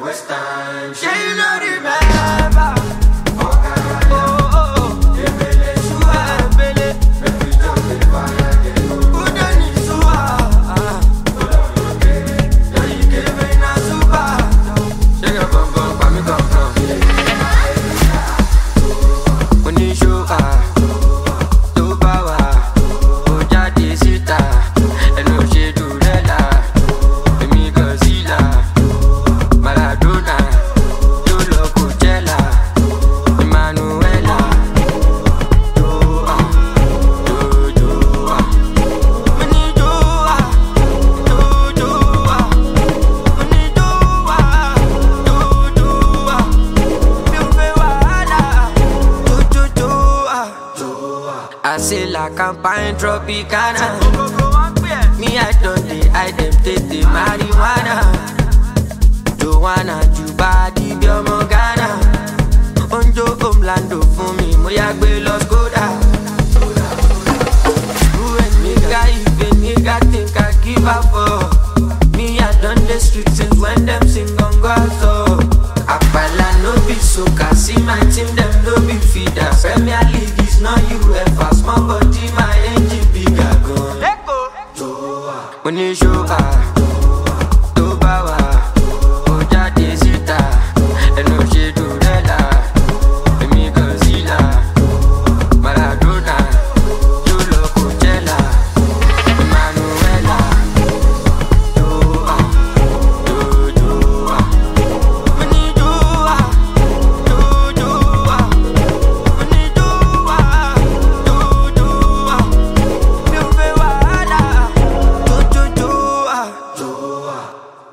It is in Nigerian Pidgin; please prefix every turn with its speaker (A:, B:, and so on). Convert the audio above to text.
A: waste time.
B: Yeah, you know remember. I say la campagne tropicana. Me I don't I dem take the marijuana. Johanna, Juba, di Biomo Ghana. Onjo Omlando for me, moya gbe los Koda. Who and nigga even nigga think I give up for? Me I done the street since when them sing.